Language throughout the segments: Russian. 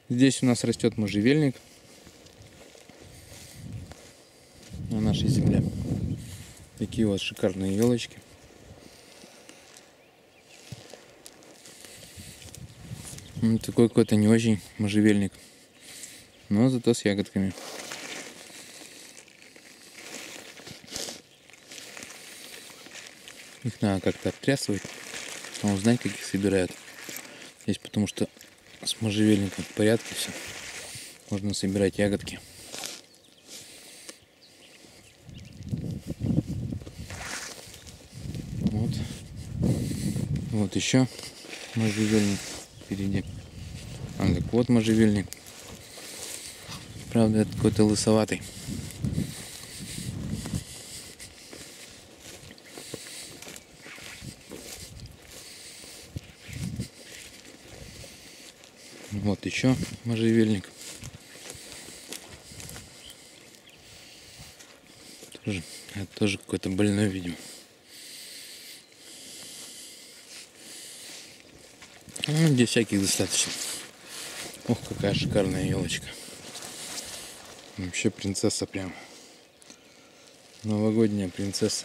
Здесь у нас растет можжевельник на нашей земле. Такие вот шикарные елочки. Такой какой-то не очень можжевельник, но зато с ягодками. Их надо как-то оттрясывать, а узнать, как их собирают. Здесь потому что с можжевельником в порядке все. Можно собирать ягодки. Вот еще можжевельник впереди. А так вот можжевельник. Правда, это какой-то лысоватый. Вот еще можжевельник. Это тоже какой-то больной, видимо. Ну, здесь всяких достаточно. Ох, какая шикарная елочка. Вообще принцесса прям. Новогодняя принцесса.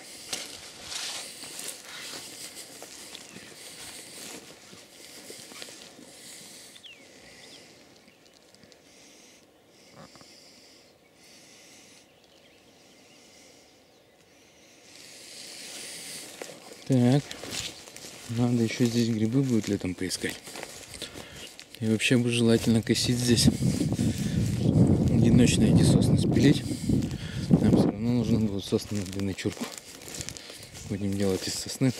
Так, надо еще здесь грибы будет летом поискать. И вообще бы желательно косить здесь. Одиночные эти сосны спилить. Нам все равно нужно будет сосны на длинночурку. Будем делать из сосны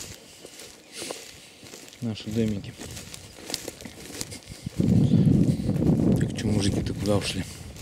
наши домики. Так что, мужики-то куда ушли?